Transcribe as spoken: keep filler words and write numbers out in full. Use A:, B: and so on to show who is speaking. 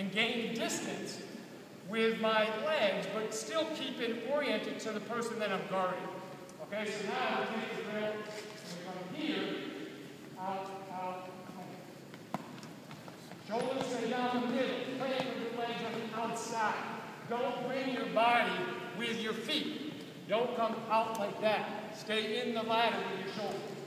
A: and gain distance with my legs, but still keep it oriented to the person that I'm guarding. Okay, so now we take the grip and we come here, out, out, home. Shoulders stay down the middle, playing with your legs on the outside. Don't bring your body with your feet. Don't come out like that. Stay in the ladder with your shoulders.